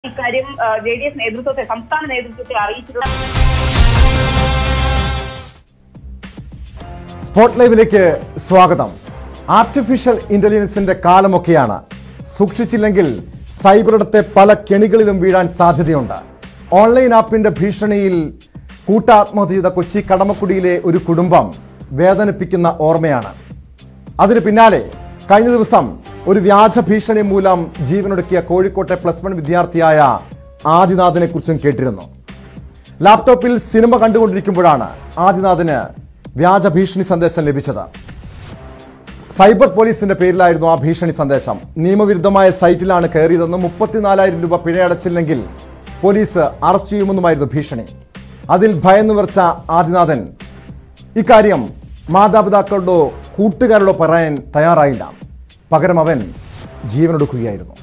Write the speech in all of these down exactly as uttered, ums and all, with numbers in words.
ഇക്കാര്യം J D S നേതൃത്വത്തെ സംസ്ഥാന നേതൃത്വത്തെ അറിയിച്ചിട്ടുണ്ട്. സ്പോട്ട് ലൈവിലേക്ക് സ്വാഗതം. ആർട്ടിഫിഷ്യൽ ഇന്റലിജൻസിന്റെ കാലമൊക്കെയാണ്. സൂക്ഷിച്ചില്ലെങ്കിൽ സൈബറിടത്തെ പല കെണികളിലും വീഴാൻ സാധ്യതയുണ്ട്. ഓൺലൈൻ ആപ്പിന്റെ ഭീഷണിയിൽ കൂട്ടാത്മഹത്യ ചെയ്ത കൊച്ചി കടമക്കുടിയിലെ ഒരു കുടുംബം വേദനിപ്പിക്കുന്ന ഓർമ്മയാണ്. അതിന് പിന്നാലെ കഴിഞ്ഞ ദിവസം ഒരു വ്യാജ ഭീഷണി മൂലം ജീവനൊടുക്കിയ കോഴിക്കോട്ടെ പ്ലസ് വൺ വിദ്യാർത്ഥിയായ ആദിനാഥിനെ കുറിച്ചും കേട്ടിരുന്നു. ലാപ്ടോപ്പിൽ സിനിമ കണ്ടുകൊണ്ടിരിക്കുമ്പോഴാണ് ആദിനാഥിന് വ്യാജ ഭീഷണി സന്ദേശം ലഭിച്ചത്. സൈബർ പോലീസിന്റെ പേരിലായിരുന്നു ആ ഭീഷണി സന്ദേശം. നിയമവിരുദ്ധമായ സൈറ്റിലാണ് കയറിയതെന്നും മുപ്പത്തിനാലായിരം രൂപ പിഴയടച്ചില്ലെങ്കിൽ പോലീസ് അറസ്റ്റ് ചെയ്യുമെന്നുമായിരുന്നു ഭീഷണി. അതിൽ ഭയന്നു വിറച്ച ആദിനാഥൻ ഇക്കാര്യം മാതാപിതാക്കളോടോ കൂട്ടുകാരോടോ പറയാൻ തയ്യാറായില്ല. പകരം അവൻ ജീവനൊടുക്കുകയായിരുന്നു.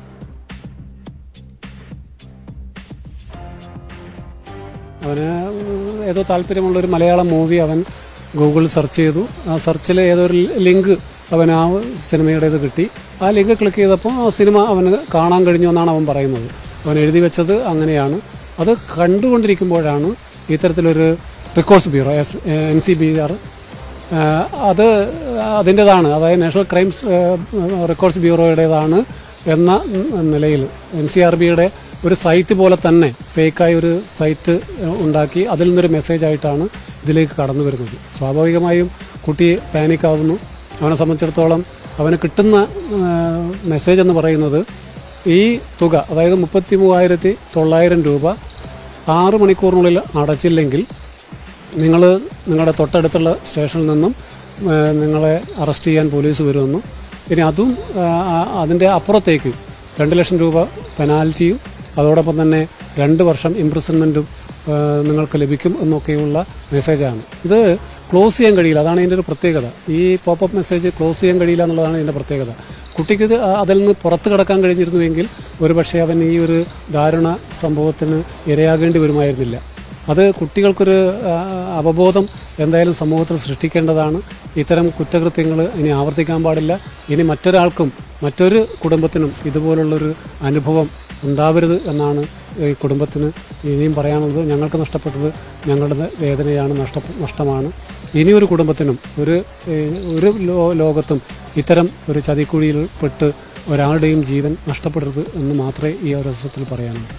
അവന് ഏതോ താല്പര്യമുള്ളൊരു മലയാളം മൂവി അവൻ ഗൂഗിളിൽ സെർച്ച് ചെയ്തു. ആ സെർച്ചിൽ ഏതൊരു ലിങ്ക് അവൻ ആ സിനിമയുടേത് കിട്ടി. ആ ലിങ്ക് ക്ലിക്ക് ചെയ്തപ്പോൾ ആ സിനിമ അവന് കാണാൻ കഴിഞ്ഞു എന്നാണ് അവൻ പറയുന്നത്. അവൻ എഴുതി വെച്ചത് അങ്ങനെയാണ്. അത് കണ്ടുകൊണ്ടിരിക്കുമ്പോഴാണ് ഇത്തരത്തിലൊരു records bureau S N C B R അത് അതിൻ്റെതാണ്, അതായത് നാഷണൽ ക്രൈംസ് റെക്കോർഡ്സ് ബ്യൂറോയുടേതാണ് എന്ന നിലയിൽ എൻ സി ആർ ബിയുടെ ഒരു സൈറ്റ് പോലെ തന്നെ ഫേക്കായ ഒരു സൈറ്റ് ഉണ്ടാക്കി അതിൽ നിന്നൊരു മെസ്സേജ് ആയിട്ടാണ് ഇതിലേക്ക് കടന്നു വരുന്നത്. സ്വാഭാവികമായും കുട്ടി പാനിക്കാവുന്നു. അവനെ സംബന്ധിച്ചിടത്തോളം അവന് കിട്ടുന്ന മെസ്സേജ് എന്ന് പറയുന്നത് ഈ തുക, അതായത് മുപ്പത്തി മൂവായിരത്തി തൊള്ളായിരം രൂപ ആറ് മണിക്കൂറിനുള്ളിൽ അടച്ചില്ലെങ്കിൽ നിങ്ങൾ നിങ്ങളുടെ തൊട്ടടുത്തുള്ള സ്റ്റേഷനിൽ നിന്നും നിങ്ങളെ അറസ്റ്റ് ചെയ്യാൻ പോലീസ് വരുമെന്നും ഇനി അതും അതിൻ്റെ അപ്പുറത്തേക്ക് രണ്ട് ലക്ഷം രൂപ പെനാൽറ്റിയും അതോടൊപ്പം തന്നെ രണ്ട് വർഷം ഇംപ്രിസൺമെൻറ്റും നിങ്ങൾക്ക് ലഭിക്കും എന്നൊക്കെയുള്ള മെസ്സേജാണ്. ഇത് ക്ലോസ് ചെയ്യാൻ കഴിയില്ല. അതാണ് ഇതിൻ്റെ ഒരു പ്രത്യേകത. ഈ പോപ്പപ്പ് മെസ്സേജ് ക്ലോസ് ചെയ്യാൻ കഴിയില്ല എന്നുള്ളതാണ് ഇതിൻ്റെ പ്രത്യേകത. കുട്ടിക്ക് ഇത് അതിൽ നിന്ന് പുറത്ത് കിടക്കാൻ കഴിഞ്ഞിരുന്നുവെങ്കിൽ ഒരുപക്ഷെ അവൻ ഈ ഒരു ദാരുണ സംഭവത്തിന് ഇരയാകേണ്ടി വരുമായിരുന്നില്ല. അത് കുട്ടികൾക്കൊരു അവബോധം എന്തായാലും സമൂഹത്തിൽ സൃഷ്ടിക്കേണ്ടതാണ്. ഇത്തരം കുറ്റകൃത്യങ്ങൾ ഇനി ആവർത്തിക്കാൻ പാടില്ല. ഇനി മറ്റൊരാൾക്കും മറ്റൊരു കുടുംബത്തിനും ഇതുപോലുള്ളൊരു അനുഭവം ഉണ്ടാവരുത് എന്നാണ് ഈ കുടുംബത്തിന് ഇനിയും പറയാനുള്ളത്. ഞങ്ങൾക്ക് നഷ്ടപ്പെട്ടത് ഞങ്ങളുടെ വേദനയാണ്, നഷ്ട നഷ്ടമാണ്. ഇനിയൊരു കുടുംബത്തിനും ഒരു ഒരു ലോകത്തും ഇത്തരം ഒരു ചതിക്കുഴിയിൽ പെട്ട് ഒരാളുടെയും ജീവൻ നഷ്ടപ്പെടരുത് എന്ന് മാത്രമേ ഈ അവസരത്തിൽ പറയാനുള്ളൂ.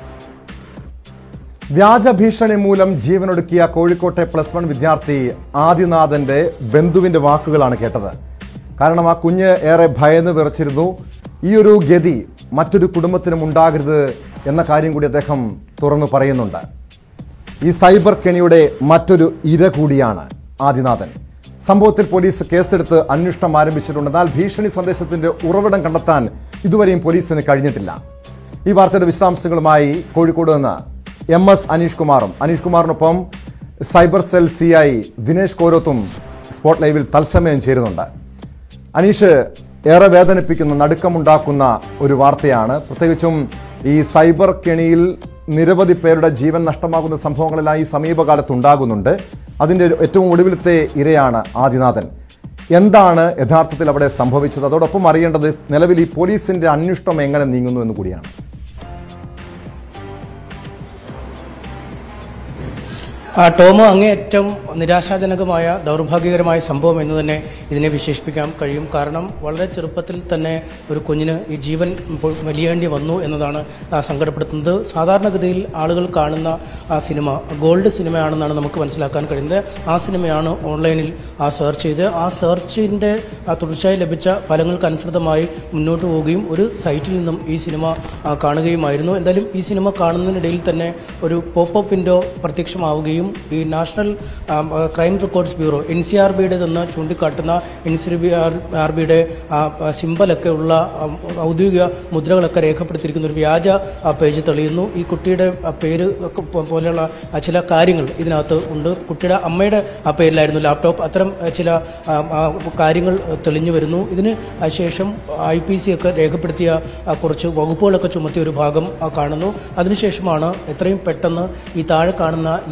വ്യാജ ഭീഷണി മൂലം ജീവനൊടുക്കിയ കോഴിക്കോട്ടെ പ്ലസ് വൺ വിദ്യാർത്ഥി ആദിനാഥന്റെ ബന്ധുവിന്റെ വാക്കുകളാണ് കേട്ടത്. കാരണം ആ കുഞ്ഞ് ഏറെ ഭയന്ന് വിറച്ചിരുന്നു. ഈ ഒരു ഗതി മറ്റൊരു കുടുംബത്തിനും ഉണ്ടാകരുത് എന്ന കാര്യം കൂടി അദ്ദേഹം തുറന്നു പറയുന്നുണ്ട്. ഈ സൈബർ കെണിയുടെ മറ്റൊരു ഇര കൂടിയാണ് ആദിനാഥൻ. സംഭവത്തിൽ പോലീസ് കേസെടുത്ത് അന്വേഷണം ആരംഭിച്ചിട്ടുണ്ട്. എന്നാൽ ഭീഷണി സന്ദേശത്തിന്റെ ഉറവിടം കണ്ടെത്താൻ ഇതുവരെയും പോലീസിന് കഴിഞ്ഞിട്ടില്ല. ഈ വാർത്തയുടെ വിശദാംശങ്ങളുമായി കോഴിക്കോട് നിന്ന് എം എസ് അനീഷ് കുമാറും അനീഷ് കുമാറിനൊപ്പം cyber cell C I Dinesh കോരോത്തും സ്പോട്ട് ലൈവിൽ തത്സമയം ചേരുന്നുണ്ട്. അനീഷ്, ഏറെ വേദനിപ്പിക്കുന്ന നടുക്കമുണ്ടാക്കുന്ന ഒരു വാർത്തയാണ്. പ്രത്യേകിച്ചും ഈ സൈബർ കെണിയിൽ നിരവധി പേരുടെ ജീവൻ നഷ്ടമാകുന്ന സംഭവങ്ങളെല്ലാം ഈ സമീപകാലത്ത് ഉണ്ടാകുന്നുണ്ട്. അതിൻ്റെ ഏറ്റവും ഒടുവിലത്തെ ഇരയാണ് ആദിനാഥൻ. എന്താണ് യഥാർത്ഥത്തിൽ അവിടെ സംഭവിച്ചത്? അതോടൊപ്പം അറിയേണ്ടത് നിലവിൽ ഈ പോലീസിന്റെ അന്വേഷണം എങ്ങനെ നീങ്ങുന്നു എന്ന് കൂടിയാണ്. ടോമോ, അങ്ങേയറ്റം നിരാശാജനകമായ ദൗർഭാഗ്യകരമായ സംഭവം എന്ന് തന്നെ ഇതിനെ വിശേഷിപ്പിക്കാൻ കഴിയും. കാരണം വളരെ ചെറുപ്പത്തിൽ തന്നെ ഒരു കുഞ്ഞിന് ഈ ജീവൻ വലിയേണ്ടി വന്നു എന്നതാണ് സങ്കടപ്പെടുത്തുന്നത്. സാധാരണഗതിയിൽ ആളുകൾ കാണുന്ന ആ സിനിമ ഗോൾഡ് സിനിമയാണെന്നാണ് നമുക്ക് മനസ്സിലാക്കാൻ കഴിയുന്നത്. ആ സിനിമയാണ് ഓൺലൈനിൽ ആ സെർച്ച് ചെയ്ത് ആ സെർച്ചിൻ്റെ തുടർച്ചയായി ലഭിച്ച ഫലങ്ങൾക്കനുസൃതമായി മുന്നോട്ട് പോവുകയും ഒരു സൈറ്റിൽ നിന്നും ഈ സിനിമ കാണുകയുമായിരുന്നു. എന്തായാലും ഈ സിനിമ കാണുന്നതിനിടയിൽ തന്നെ ഒരു പോപ്പപ്പ് വിൻഡോ പ്രത്യക്ഷമാവുകയും ഈ national crime records bureau N C R ബിയുടെ നിന്ന് ചൂണ്ടിക്കാട്ടുന്ന എൻ സി ആർ ബിയുടെ സിമ്പലൊക്കെ ഉള്ള ഔദ്യോഗിക മുദ്രകളൊക്കെ രേഖപ്പെടുത്തിയിരിക്കുന്ന ഒരു വ്യാജ പേജ് തെളിയുന്നു. ഈ കുട്ടിയുടെ പേര് പോലെയുള്ള ചില കാര്യങ്ങൾ ഇതിനകത്ത് ഉണ്ട്. കുട്ടിയുടെ അമ്മയുടെ ആ പേരിലായിരുന്നു ലാപ്ടോപ്പ്. അത്തരം ചില കാര്യങ്ങൾ തെളിഞ്ഞു വരുന്നു. ഇതിന് ശേഷം ഐ പി സി ഒക്കെ രേഖപ്പെടുത്തിയ കുറച്ച് വകുപ്പുകളൊക്കെ ചുമത്തിയ ഒരു ഭാഗം കാണുന്നു. അതിനുശേഷമാണ് എത്രയും പെട്ടെന്ന് ഈ താഴെ കാണുന്ന ലിങ്കിൽ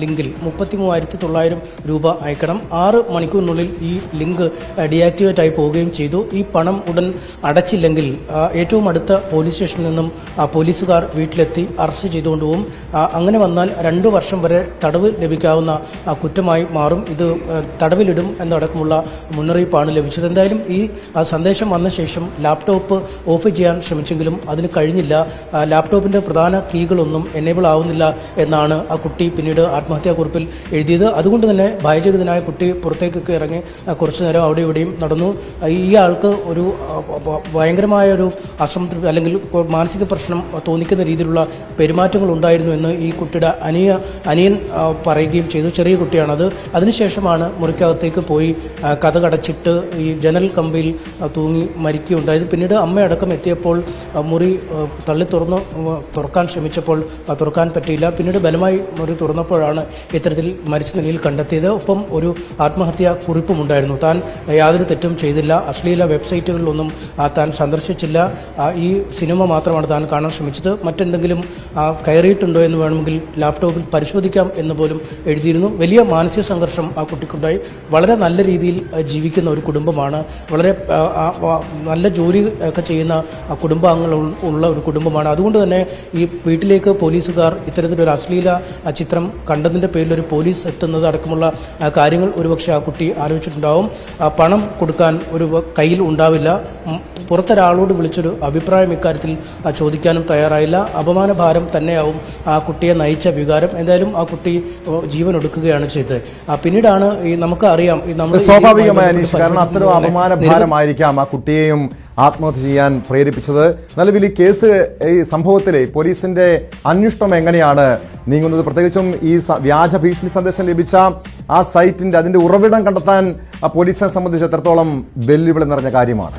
മുപ്പത്തി മൂവായിരത്തി തൊള്ളായിരം രൂപ അയക്കണം. ആറ് മണിക്കൂറിനുള്ളിൽ ഈ ലിങ്ക് ഡീആക്ടിവേറ്റ് ആയി പോവുകയും ചെയ്തു. ഈ പണം ഉടൻ അടച്ചില്ലെങ്കിൽ ഏറ്റവും അടുത്ത പോലീസ് സ്റ്റേഷനിൽ നിന്നും പോലീസുകാർ വീട്ടിലെത്തി അറസ്റ്റ് ചെയ്തുകൊണ്ടുപോകും. അങ്ങനെ വന്നാൽ രണ്ടു വർഷം വരെ തടവ് ലഭിക്കാവുന്ന കുറ്റമായി മാറും. ഇത് തടവിലിടും എന്നടക്കമുള്ള മുന്നറിയിപ്പാണ് ലഭിച്ചത്. എന്തായാലും ഈ സന്ദേശം വന്ന ശേഷം ലാപ്ടോപ്പ് ഓഫ് ചെയ്യാൻ ശ്രമിച്ചെങ്കിലും അതിന് കഴിഞ്ഞില്ല. ലാപ്ടോപ്പിന്റെ പ്രധാന കീകളൊന്നും എനേബിൾ ആവുന്നില്ല എന്നാണ് ആ കുട്ടി പിന്നീട് ആത്മഹത്യാക്കുറിപ്പിൽ എഴുതിയത്. അതുകൊണ്ട് തന്നെ ഭയചകിതനായ കുട്ടി പുറത്തേക്കൊക്കെ ഇറങ്ങി കുറച്ചു നേരം അവിടെ ഇവിടെയും നടന്നു. ഈ ആൾക്ക് ഒരു ഭയങ്കരമായ ഒരു അസംതൃപ്തി അല്ലെങ്കിൽ മാനസിക പ്രശ്നം തോന്നിക്കുന്ന രീതിയിലുള്ള പെരുമാറ്റങ്ങൾ ഉണ്ടായിരുന്നു എന്ന് ഈ കുട്ടിയുടെ അനിയ അനിയൻ പറയുകയും ചെയ്തു. ചെറിയ കുട്ടിയാണത്. അതിനുശേഷമാണ് മുറിക്കകത്തേക്ക് പോയി കതകടച്ചിട്ട് ഈ ജനൽ കമ്പിയിൽ തൂങ്ങി മരിക്കുകയുണ്ടായത്. പിന്നീട് അമ്മയടക്കം എത്തിയപ്പോൾ മുറി തള്ളി തുറന്ന് തുറക്കാൻ ശ്രമിച്ചപ്പോൾ തുറക്കാൻ പറ്റിയില്ല. പിന്നീട് ബലമായി മുറി തുറന്നപ്പോഴാണ് ഇത്തരത്തിൽ മരിച്ച നിലയിൽ കണ്ടെത്തിയത്. ഒപ്പം ഒരു ആത്മഹത്യാ കുറിപ്പുമുണ്ടായിരുന്നു. താൻ യാതൊരു തെറ്റും ചെയ്തില്ല, അശ്ലീല വെബ്സൈറ്റുകളിലൊന്നും താൻ സന്ദർശിച്ചില്ല, ഈ സിനിമ മാത്രമാണ് താൻ കാണാൻ ശ്രമിച്ചത്, മറ്റെന്തെങ്കിലും കയറിയിട്ടുണ്ടോ എന്ന് വേണമെങ്കിൽ ലാപ്ടോപ്പിൽ പരിശോധിക്കാം എന്ന് പോലും എഴുതിയിരുന്നു. വലിയ മാനസിക സംഘർഷം ആ കുട്ടിക്കുണ്ടായി. വളരെ നല്ല രീതിയിൽ ജീവിക്കുന്ന ഒരു കുടുംബമാണ്, വളരെ നല്ല ജോലി ഒക്കെ ചെയ്യുന്ന കുടുംബാംഗങ്ങൾ ഉള്ള ഒരു കുടുംബമാണ്. അതുകൊണ്ട് തന്നെ ഈ വീട്ടിലേക്ക് പോലീസുകാർ ഇത്തരത്തിലൊരു അശ്ലീല ചിത്രം കണ്ടതിൻ്റെ പേരിൽ ഒരു പോലീസ് എത്തുന്നത് അടക്കമുള്ള കാര്യങ്ങൾ ഒരുപക്ഷെ ആ കുട്ടി ആലോചിച്ചിട്ടുണ്ടാവും. പണം കൊടുക്കാൻ ഒരു കയ്യിൽ ഉണ്ടാവില്ല. പുറത്തൊരാളോട് വിളിച്ചൊരു അഭിപ്രായം ഇക്കാര്യത്തിൽ ചോദിക്കാനും തയ്യാറായില്ല. അപമാനഭാരം തന്നെയാവും ആ കുട്ടിയെ നയിച്ച വികാരം. എന്തായാലും ആ കുട്ടി ജീവൻ ഒടുക്കുകയാണ് ചെയ്തത്. പിന്നീടാണ് ഈ നമുക്ക് അറിയാം സ്വാഭാവികമായ അനീഷ്, കാരണം അത്തരം അപമാനഭാരമായിരിക്കാം ആ കുട്ടിയെയും ആത്മഹത്യ ചെയ്യാൻ പ്രേരിപ്പിച്ചത്. നിലവിൽ ഈ കേസ് ഈ സംഭവത്തിലെ പോലീസിന്റെ അന്വേഷണം എങ്ങനെയാണ് നീങ്ങുന്നത്? പ്രത്യേകിച്ചും ഈ വ്യാജ ഭീഷണി സന്ദേശം ലഭിച്ച ആ സൈറ്റിന്റെ അതിന്റെ ഉറവിടം കണ്ടെത്താൻ പോലീസിനെ സംബന്ധിച്ച് എത്രത്തോളം വെല്ലുവിളി നിറഞ്ഞ കാര്യമാണ്?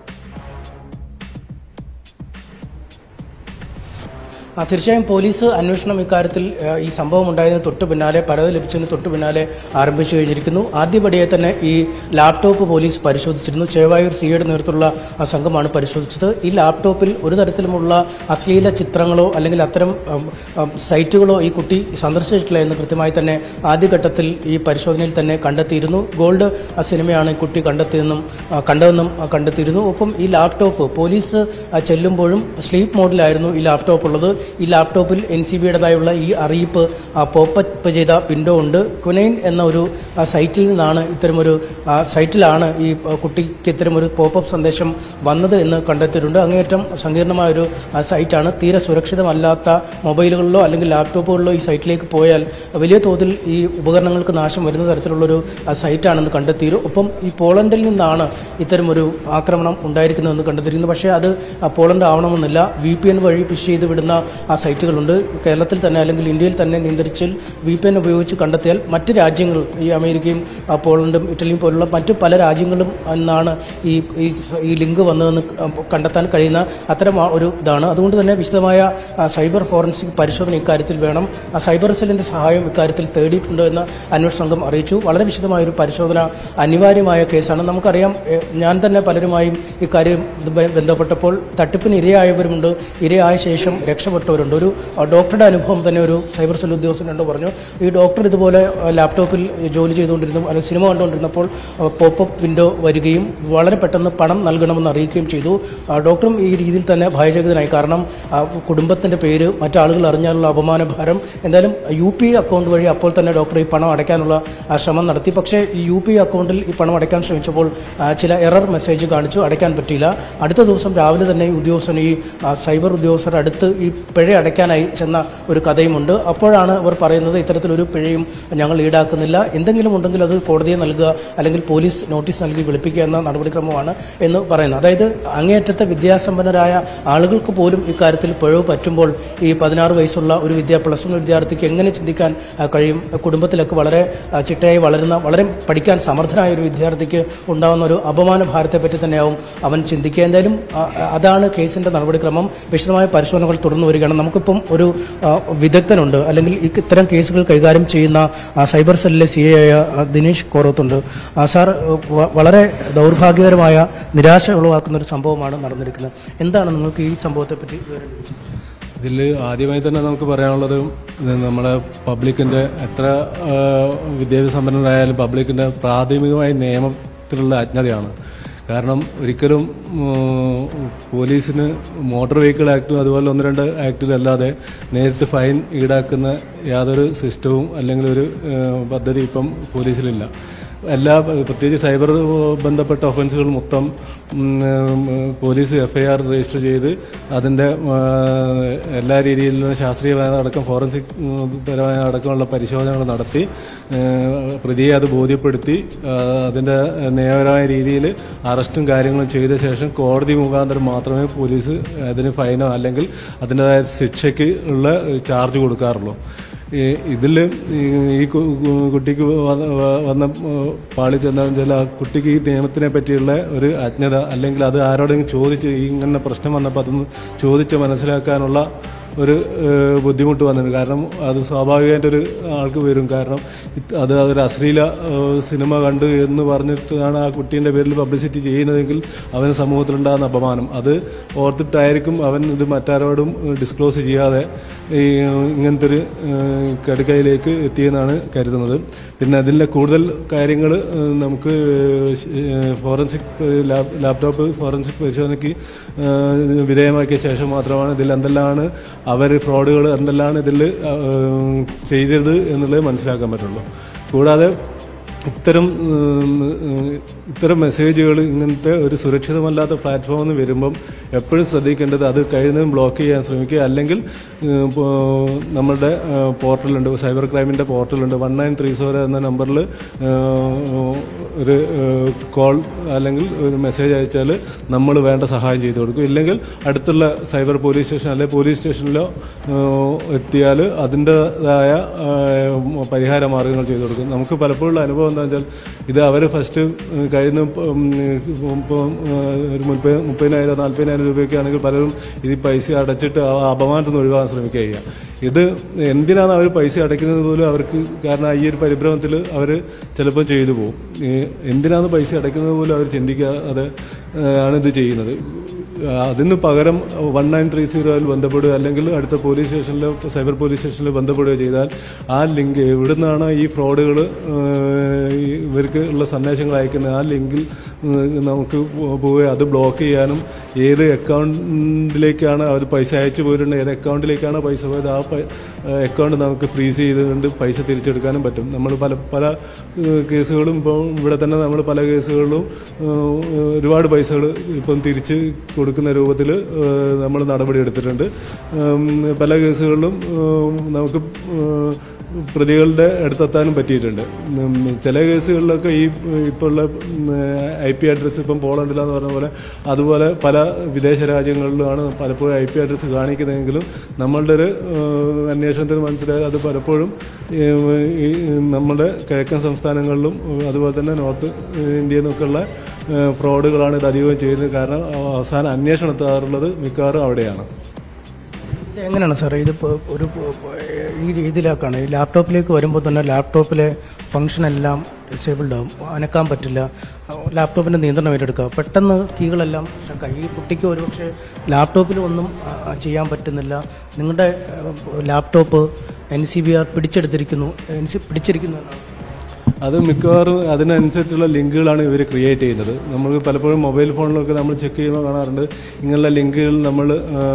തീർച്ചയായും പോലീസ് അന്വേഷണം ഇക്കാര്യത്തിൽ ഈ സംഭവം ഉണ്ടായതിന് തൊട്ടു പിന്നാലെ, പരാതി ലഭിച്ചതിന് തൊട്ടു പിന്നാലെ ആരംഭിച്ചു കഴിഞ്ഞിരിക്കുന്നു. ആദ്യപടിയെ തന്നെ ഈ ലാപ്ടോപ്പ് പോലീസ് പരിശോധിച്ചിരുന്നു. ചേവായൂർ സിയുടെ നേതൃത്വത്തിലുള്ള സംഘമാണ് പരിശോധിച്ചത്. ഈ ലാപ്ടോപ്പിൽ ഒരു തരത്തിലുമുള്ള അശ്ലീല ചിത്രങ്ങളോ അല്ലെങ്കിൽ അത്തരം സൈറ്റുകളോ ഈ കുട്ടി സന്ദർശിച്ചിട്ടില്ല എന്ന് കൃത്യമായി തന്നെ ആദ്യഘട്ടത്തിൽ ഈ പരിശോധനയിൽ തന്നെ കണ്ടെത്തിയിരുന്നു. ഗോൾഡ് സിനിമയാണ് ഈ കുട്ടി കണ്ടെത്തിയെന്നും കണ്ടതെന്നും കണ്ടെത്തിയിരുന്നു. ഒപ്പം ഈ ലാപ്ടോപ്പ് പോലീസ് ചെല്ലുമ്പോഴും സ്ലീപ്പ് മോഡിലായിരുന്നു ഈ ലാപ്ടോപ്പ് ഉള്ളത്. ഈ ലാപ്ടോപ്പിൽ എൻ സി ബിയുടേതായുള്ള ഈ അറിയിപ്പ് പോപ്പപ്പ് ചെയ്ത വിൻഡോ ഉണ്ട്. കുനൈൻ എന്ന ഒരു സൈറ്റിൽ നിന്നാണ് ഇത്തരമൊരു സൈറ്റിലാണ് ഈ കുട്ടിക്ക് ഇത്തരമൊരു പോപ്പപ്പ് സന്ദേശം വന്നത് എന്ന് കണ്ടെത്തിയിട്ടുണ്ട്. അങ്ങേയറ്റം സങ്കീർണമായൊരു സൈറ്റാണ്. തീരെ സുരക്ഷിതമല്ലാത്ത മൊബൈലുകളിലോ അല്ലെങ്കിൽ ലാപ്ടോപ്പുകളിലോ ഈ സൈറ്റിലേക്ക് പോയാൽ വലിയ തോതിൽ ഈ ഉപകരണങ്ങൾക്ക് നാശം വരുന്ന തരത്തിലുള്ളൊരു സൈറ്റാണെന്ന് കണ്ടെത്തിയിരുന്നു. ഒപ്പം ഈ പോളണ്ടിൽ നിന്നാണ് ഇത്തരമൊരു ആക്രമണം ഉണ്ടായിരിക്കുന്നതെന്ന് കണ്ടെത്തിയിരുന്നു. പക്ഷേ അത് പോളണ്ട് ആവണമെന്നില്ല. വി പി എൻ വഴി ഫിഷ് ചെയ്ത് വിടുന്ന ആ സൈറ്റുകളുണ്ട്. കേരളത്തിൽ തന്നെ അല്ലെങ്കിൽ ഇന്ത്യയിൽ തന്നെ നിയന്ത്രിച്ചിൽ വി പി എൻ ഉപയോഗിച്ച് കണ്ടെത്തിയാൽ മറ്റ് രാജ്യങ്ങൾ, ഈ അമേരിക്കയും പോളണ്ടും ഇറ്റലിയും പോലുള്ള മറ്റു പല രാജ്യങ്ങളും എന്നാണ് ഈ ഈ ലിങ്ക് വന്നതെന്ന് കണ്ടെത്താൻ കഴിയുന്ന അത്തരം ഒരു ഇതാണ്. അതുകൊണ്ട് തന്നെ വിശദമായ സൈബർ ഫോറൻസിക് പരിശോധന ഇക്കാര്യത്തിൽ വേണം. ആ സൈബർ സെല്ലിന്റെ സഹായം ഇക്കാര്യത്തിൽ തേടിയിട്ടുണ്ട് എന്ന് അന്വേഷണ സംഘം അറിയിച്ചു. വളരെ വിശദമായൊരു പരിശോധന അനിവാര്യമായ കേസാണ്. നമുക്കറിയാം, ഞാൻ തന്നെ പലരുമായും ഇക്കാര്യം ബന്ധപ്പെട്ടപ്പോൾ തട്ടിപ്പിന് ഇരയായവരുമുണ്ട്, ഇരയായ ശേഷം രക്ഷപ്പെട്ടവരുണ്ട്. ഒരു ഡോക്ടറുടെ അനുഭവം തന്നെ ഒരു സൈബർ സെൽ ഉദ്യോഗസ്ഥൻ കണ്ടു പറഞ്ഞു. ഈ ഡോക്ടർ ഇതുപോലെ ലാപ്ടോപ്പിൽ ജോലി ചെയ്തുകൊണ്ടിരുന്നു, അല്ലെങ്കിൽ സിനിമ കണ്ടുകൊണ്ടിരുന്നപ്പോൾ പോപ്പപ്പ് വിൻഡോ വരികയും വളരെ പെട്ടെന്ന് പണം നൽകണമെന്ന് അറിയിക്കുകയും ചെയ്തു. ഡോക്ടറും ഈ രീതിയിൽ തന്നെ ഭയചകിതനായി. കാരണം കുടുംബത്തിന്റെ പേര് മറ്റാളുകൾ അറിഞ്ഞാലുള്ള അപമാനഭാരം. എന്തായാലും യു പി അക്കൗണ്ട് വഴി അപ്പോൾ തന്നെ ഡോക്ടർ ഈ പണം അടയ്ക്കാനുള്ള ശ്രമം നടത്തി. പക്ഷേ ഈ യു പി അക്കൗണ്ടിൽ ഈ പണം അടയ്ക്കാൻ ശ്രമിച്ചപ്പോൾ ചില എറർ മെസ്സേജ് കാണിച്ചു, അടയ്ക്കാൻ പറ്റിയില്ല. അടുത്ത ദിവസം രാവിലെ തന്നെ ഈ ഉദ്യോഗസ്ഥൻ ഈ സൈബർ ഉദ്യോഗസ്ഥർ അടുത്ത് ഈ പിഴ അടയ്ക്കാനായി ചെന്ന ഒരു കഥയുമുണ്ട്. അപ്പോഴാണ് അവർ പറയുന്നത് ഇത്തരത്തിലൊരു പിഴയും ഞങ്ങൾ ഈടാക്കുന്നില്ല, എന്തെങ്കിലും ഉണ്ടെങ്കിൽ അത് കോടതിയെ നൽകുക അല്ലെങ്കിൽ പോലീസ് നോട്ടീസ് നൽകി വിളിപ്പിക്കുക എന്ന നടപടിക്രമമാണ് എന്ന് പറയുന്നത്. അതായത് അങ്ങേയറ്റത്തെ വിദ്യാസമ്പന്നരായ ആളുകൾക്ക് പോലും ഇക്കാര്യത്തിൽ പിഴവ് പറ്റുമ്പോൾ ഈ പതിനാറ് വയസ്സുള്ള ഒരു വിദ്യാ പ്ലസ് വൺ വിദ്യാർത്ഥിക്ക് എങ്ങനെ ചിന്തിക്കാൻ കഴിയും? കുടുംബത്തിലൊക്കെ വളരെ ചിട്ടയായി വളരുന്ന, വളരെ പഠിക്കാൻ സമർത്ഥനായ ഒരു വിദ്യാർത്ഥിക്ക് ഉണ്ടാകുന്ന ഒരു അപമാന ഭാരത്തെ പറ്റി തന്നെയാവും അവൻ ചിന്തിക്കുക. എന്തായാലും അതാണ് കേസിന്റെ നടപടിക്രമം. വിശദമായ പരിശോധനകൾ തുടർന്നു വരികയാണ്. നമുക്കിപ്പം ഒരു വിദഗ്ധനുണ്ട്, അല്ലെങ്കിൽ ഇത്തരം കേസുകൾ കൈകാര്യം ചെയ്യുന്ന സൈബർ സെല്ലിലെ സി എ ആയ ദിനേശ് കോറത്തുണ്ട്. സാർ, വളരെ ദൗർഭാഗ്യകരമായ നിരാശ ഉളവാക്കുന്ന ഒരു സംഭവമാണ് നടന്നിരിക്കുന്നത്. എന്താണ് നിങ്ങൾക്ക് ഈ സംഭവത്തെ പറ്റി? ഇതിൽ ആദ്യമായി തന്നെ നമുക്ക് പറയാനുള്ളത് നമ്മളെ പബ്ലിക്കിൻ്റെ എത്ര വിദ്യാഭ്യാസ സമ്പന്നരായാലും പബ്ലിക്കിൻ്റെ പ്രാഥമികമായ നിയമത്തിലുള്ള അജ്ഞതയാണ്. കാരണം ഒരിക്കലും പോലീസിന് മോട്ടോർ വെഹിക്കിൾ ആക്ടും അതുപോലെ ഒന്ന് രണ്ട് ആക്ടിലല്ലാതെ നേരിട്ട് ഫൈൻ ഈടാക്കുന്ന യാതൊരു സിസ്റ്റവും അല്ലെങ്കിൽ ഒരു പദ്ധതി ഇപ്പം പോലീസിലില്ല. എല്ലാ പ്രത്യേകിച്ച് സൈബർ ബന്ധപ്പെട്ട ഒഫൻസുകൾ മൊത്തം പോലീസ് എഫ്ഐആർ രജിസ്റ്റർ ചെയ്ത് അതിൻ്റെ എല്ലാ രീതിയിലുള്ള ശാസ്ത്രീയമായ അടക്കം ഫോറൻസിക് പരമായ അടക്കമുള്ള പരിശോധനകൾ നടത്തി പ്രതിയെ അത് ബോധ്യപ്പെടുത്തി അതിൻ്റെ നിയമപരമായ രീതിയിൽ അറസ്റ്റും കാര്യങ്ങളും ചെയ്ത ശേഷം കോടതി മുഖാന്തരം മാത്രമേ പോലീസ് അതിന് ഫൈനോ അല്ലെങ്കിൽ അതിൻ്റെതായ ശിക്ഷയ്ക്ക് ഉള്ള ചാർജ് കൊടുക്കാറുള്ളൂ. ഇതിൽ ഈ കുട്ടിക്ക് വന്ന പാളിച്ചെന്താണെന്ന് വെച്ചാൽ ആ കുട്ടിക്ക് ഈ നിയമത്തിനെ പറ്റിയുള്ള ഒരു അജ്ഞത അല്ലെങ്കിൽ അത് ആരോടെങ്കിലും ചോദിച്ച് ഈ ഇങ്ങനെ പ്രശ്നം വന്നപ്പോൾ അതൊന്ന് ചോദിച്ച് മനസ്സിലാക്കാനുള്ള ഒരു ബുദ്ധിമുട്ട് വന്നിട്ടുണ്ട്. കാരണം അത് സ്വാഭാവികമായിട്ടൊരു ആൾക്ക് വരും. കാരണം അത് അതൊരു അശ്ലീല സിനിമ കണ്ടു എന്ന് പറഞ്ഞിട്ടാണ് ആ കുട്ടീൻ്റെ പേരിൽ പബ്ലിസിറ്റി ചെയ്യുന്നതെങ്കിൽ അവന് സമൂഹത്തിലുണ്ടാകുന്ന അപമാനം അത് ഓർത്തിട്ടായിരിക്കും അവൻ ഇത് മറ്റാരോടും ഡിസ്ക്ലോസ് ചെയ്യാതെ ഈ ഇങ്ങനത്തെ ഒരു കടുക്കയിലേക്ക് എത്തിയെന്നാണ് കരുതുന്നത്. പിന്നെ അതിലെ കൂടുതൽ കാര്യങ്ങൾ നമുക്ക് ഫോറൻസിക് ലാപ്ടോപ്പ് ഫോറൻസിക് പരിശോധനയ്ക്ക് വിധേയമാക്കിയ ശേഷം മാത്രമാണ് ഇതിൽ എന്തെല്ലാമാണ് അവർ ഫ്രോഡുകൾ എന്തെല്ലാം ഇതിൽ ചെയ്തത് എന്നുള്ളത് മനസ്സിലാക്കാൻ പറ്റുള്ളൂ. കൂടാതെ ഇത്തരം ഇത്തരം മെസ്സേജുകൾ ഇങ്ങനത്തെ ഒരു സുരക്ഷിതമല്ലാത്ത പ്ലാറ്റ്ഫോമിൽ നിന്ന് വരുമ്പം എപ്പോഴും ശ്രദ്ധിക്കേണ്ടത് അത് കഴിയുന്നതും ബ്ലോക്ക് ചെയ്യാൻ ശ്രമിക്കുക. അല്ലെങ്കിൽ നമ്മളുടെ പോർട്ടലുണ്ട്, സൈബർ ക്രൈമിൻ്റെ പോർട്ടലുണ്ട്, വൺ നയൻ ത്രീ സീറോ എന്ന നമ്പറിൽ ഒരു കോൾ അല്ലെങ്കിൽ ഒരു മെസ്സേജ് അയച്ചാൽ നമ്മൾ വേണ്ട സഹായം ചെയ്തു കൊടുക്കും. ഇല്ലെങ്കിൽ അടുത്തുള്ള സൈബർ പോലീസ് സ്റ്റേഷൻ അല്ലെങ്കിൽ പോലീസ് സ്റ്റേഷനിലോ എത്തിയാൽ അതിൻ്റെതായ പരിഹാര മാർഗ്ഗങ്ങൾ ചെയ്തു കൊടുക്കും. നമുക്ക് പലപ്പോഴും അനുഭവം എന്താണെന്ന് വെച്ചാൽ ഇത് അവർ ഫസ്റ്റ് കഴിയുന്ന ഒരു മുപ്പത് മുപ്പതിനായിരം നാൽപ്പതിനായിരം രൂപയൊക്കെ ആണെങ്കിൽ പലരും ഇത് പൈസ അടച്ചിട്ട് ആ അപമാനത്തിൽ നിന്ന് ഒഴിവാക്കാൻ ശ്രമിക്കുക ചെയ്യുക. ഇത് എന്തിനാണ് അവർ പൈസ അടയ്ക്കുന്നത് പോലും അവർക്ക്, കാരണം ഈ ഒരു പരിഭ്രമത്തിൽ അവർ ചിലപ്പോൾ ചെയ്തു പോകും. എന്തിനാണ് പൈസ അടയ്ക്കുന്നത് പോലും അവർ ചിന്തിക്കാതെ ആണ് ഇത് ചെയ്യുന്നത്. അതിന് പകരം വൺ നയൻ ത്രീ സീറോയിൽ ബന്ധപ്പെടുക അല്ലെങ്കിൽ അടുത്ത പോലീസ് സ്റ്റേഷനിലോ സൈബർ പോലീസ് സ്റ്റേഷനിലോ ബന്ധപ്പെടുക ചെയ്താൽ ആ ലിങ്ക് എവിടെ നിന്നാണ് ഈ ഫ്രോഡുകൾ ഇവർക്ക് ഉള്ള സന്ദേശങ്ങൾ അയക്കുന്നത് ആ ലിങ്കിൽ നമുക്ക് പോവുക അത് ബ്ലോക്ക് ചെയ്യാനും ഏത് അക്കൗണ്ടിലേക്കാണ് അവർ പൈസ അയച്ചു പോയിട്ടുണ്ട് ഏത് അക്കൗണ്ടിലേക്കാണ് പൈസ പോയത് ആ അക്കൗണ്ട് നമുക്ക് ഫ്രീസ് ചെയ്തുകൊണ്ട് പൈസ തിരിച്ചെടുക്കാനും പറ്റും. നമ്മൾ പല പല കേസുകളും ഇപ്പോൾ ഇവിടെ തന്നെ നമ്മൾ പല കേസുകളിലും ഒരുപാട് പൈസകൾ ഇപ്പം തിരിച്ച് കൊടുക്കുന്ന രൂപത്തിൽ നമ്മൾ നടപടി എടുത്തിട്ടുണ്ട്. പല കേസുകളിലും നമുക്ക് പ്രതികളുടെ അടുത്തെത്താനും പറ്റിയിട്ടുണ്ട്. ചില കേസുകളിലൊക്കെ ഈ ഇപ്പോൾ ഉള്ള ഐ പി അഡ്രസ്സ് ഇപ്പം പോളണ്ടിലാന്ന് പറഞ്ഞ പോലെ അതുപോലെ പല വിദേശ രാജ്യങ്ങളിലുമാണ് പലപ്പോഴും ഐ പി അഡ്രസ്സ് കാണിക്കുന്നതെങ്കിലും നമ്മളുടെ ഒരു അന്വേഷണത്തിൽ മനസ്സിലായത് അത് പലപ്പോഴും ഈ നമ്മുടെ കിഴക്കൻ സംസ്ഥാനങ്ങളിലും അതുപോലെ തന്നെ നോർത്ത് ഇന്ത്യയിൽ നിന്നൊക്കെയുള്ള ഫ്രോഡുകളാണ് ഇത് അധികവും ചെയ്യുന്നത്. കാരണം അവസാന അന്വേഷണം എത്താറുള്ളത് മിക്കവാറും അവിടെയാണ്. ഇത് എങ്ങനെയാണ് സാർ ഇതിപ്പോൾ ഒരു ഈ രീതിയിലേക്കാണ് ഈ ലാപ്ടോപ്പിലേക്ക് വരുമ്പോൾ തന്നെ ലാപ്ടോപ്പിലെ ഫംഗ്ഷൻ എല്ലാം ഡിസേബിൾഡ് ആവും, അനക്കാൻ പറ്റില്ല, ലാപ്ടോപ്പിൻ്റെ നിയന്ത്രണം ഏറ്റെടുക്കുക, പെട്ടെന്ന് കീകളെല്ലാം ഈ കുട്ടിക്ക് ഒരുപക്ഷെ ലാപ്ടോപ്പിൽ ഒന്നും ചെയ്യാൻ പറ്റുന്നില്ല. നിങ്ങളുടെ laptop N C B R പിടിച്ചെടുത്തിരിക്കുന്നു എൻ സി പിടിച്ചിരിക്കുന്നു അത് മിക്കവാറും അതിനനുസരിച്ചുള്ള ലിങ്കുകളാണ് ഇവർ ക്രിയേറ്റ് ചെയ്യുന്നത്. നമ്മൾ പലപ്പോഴും മൊബൈൽ ഫോണിലൊക്കെ നമ്മൾ ചെക്ക് ചെയ്യുമ്പോൾ കാണാറുണ്ട് ഇങ്ങനെയുള്ള ലിങ്കുകൾ നമ്മൾ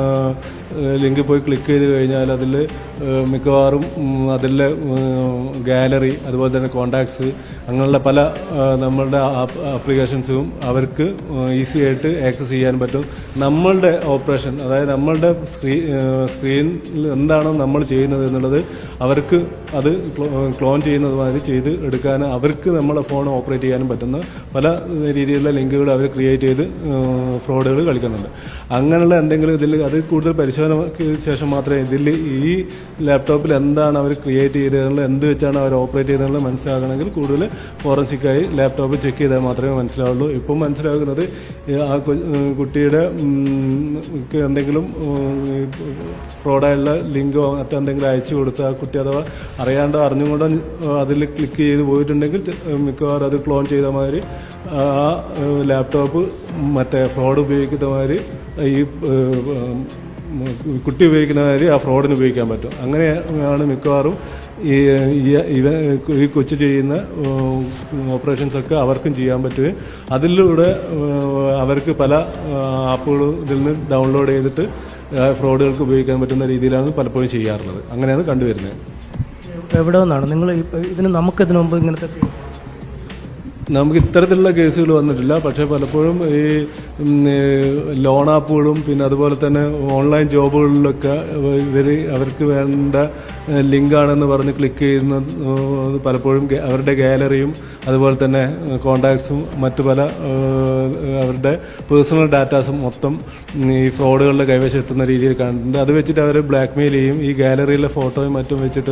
ലിങ്കിൽ പോയി ക്ലിക്ക് ചെയ്ത് കഴിഞ്ഞാൽ അതിൽ മിക്കവാറും അതിലെ ഗാലറി അതുപോലെ തന്നെ കോണ്ടാക്ട്സ് അങ്ങനെയുള്ള പല നമ്മളുടെ ആപ്ലിക്കേഷൻസും അവർക്ക് ഈസി ആയിട്ട് ആക്സസ് ചെയ്യാൻ പറ്റും. നമ്മളുടെ ഓപ്പറേഷൻ അതായത് നമ്മളുടെ സ്ക്രീൻ സ്ക്രീനിൽ എന്താണോ നമ്മൾ ചെയ്യുന്നത് എന്നുള്ളത് അവർക്ക് അത് ക്ലോൺ ചെയ്യുന്നത് മാതിരി ചെയ്ത് എടുക്കാൻ അവർക്ക് നമ്മളെ ഫോൺ ഓപ്പറേറ്റ് ചെയ്യാനും പറ്റുന്ന പല രീതിയിലുള്ള ലിങ്കുകൾ അവർ ക്രിയേറ്റ് ചെയ്ത് ഫ്രോഡുകൾ കളിക്കുന്നുണ്ട്. അങ്ങനെയുള്ള എന്തെങ്കിലും ഇതിൽ അത് കൂടുതൽ പരിശോധനയ്ക്ക് ശേഷം മാത്രമേ ഇതിൽ ഈ ലാപ്ടോപ്പിൽ എന്താണ് അവർ ക്രിയേറ്റ് ചെയ്തതെന്നുള്ള എന്ത് വെച്ചാണ് അവർ ഓപ്പറേറ്റ് ചെയ്തതെന്നുള്ള മനസ്സിലാക്കണമെങ്കിൽ കൂടുതൽ ഫോറൻസിക്കായി ലാപ്ടോപ്പ് ചെക്ക് ചെയ്താൽ മാത്രമേ മനസ്സിലാവുള്ളൂ. ഇപ്പം മനസ്സിലാക്കുന്നത് ആ കുട്ടിയുടെ എന്തെങ്കിലും ഫ്രോഡായുള്ള ലിങ്കോ മറ്റോ എന്തെങ്കിലും അയച്ചു കൊടുത്ത് ആ കുട്ടി അഥവാ അറിയാണ്ടോ അറിഞ്ഞുകൊണ്ടോ അതിൽ ക്ലിക്ക് ചെയ്ത് പോയിട്ടുണ്ടെങ്കിൽ മിക്കവാറും അത് ക്ലോൺ ചെയ്ത മാതിരി ആ ലാപ്ടോപ്പ് മറ്റേ ഫ്രോഡ് ഉപയോഗിക്കുന്ന മാതിരി ഈ കുട്ടി ഉപയോഗിക്കുന്ന മാതിരി ആ ഫ്രോഡിന് ഉപയോഗിക്കാൻ പറ്റും. അങ്ങനെയാണ് മിക്കവാറും ഈ ഇവ ഈ കൊച്ചു ചെയ്യുന്ന ഓപ്പറേഷൻസൊക്കെ അവർക്കും ചെയ്യാൻ പറ്റുകയും അതിലൂടെ അവർക്ക് പല ആപ്പുകളും ഇതിൽ നിന്ന് ഡൗൺലോഡ് ചെയ്തിട്ട് ഫ്രോഡുകൾക്ക് ഉപയോഗിക്കാൻ പറ്റുന്ന രീതിയിലാണ് പലപ്പോഴും ചെയ്യാറുള്ളത്. അങ്ങനെയാണ് കണ്ടുവരുന്നത്. എവിടെ നിന്നാണ് നിങ്ങൾ ഇതിന് നമുക്ക് ഇതിനു മുമ്പ് ഇങ്ങനത്തെ നമുക്ക് ഇത്തരത്തിലുള്ള കേസുകൾ വന്നിട്ടില്ല. പക്ഷേ പലപ്പോഴും ഈ ലോൺ ആപ്പുകളും പിന്നെ അതുപോലെ തന്നെ ഓൺലൈൻ ജോബുകളിലൊക്കെ ഇവർ അവർക്ക് വേണ്ട ലിങ്കാണെന്ന് പറഞ്ഞ് ക്ലിക്ക് ചെയ്യുന്ന പലപ്പോഴും അവരുടെ ഗാലറിയും അതുപോലെ തന്നെ കോണ്ടാക്ട്സും മറ്റു പല അവരുടെ പേഴ്സണൽ ഡാറ്റാസും മൊത്തം ഈ ഫ്രോഡുകളുടെ കൈവശം എത്തുന്ന രീതിയിൽ കണ്ടിട്ടുണ്ട്. അത് വെച്ചിട്ട് അവർ ബ്ലാക്ക് മെയിൽ ചെയ്യും. ഈ ഗാലറിയിലെ ഫോട്ടോയും മറ്റും വെച്ചിട്ട്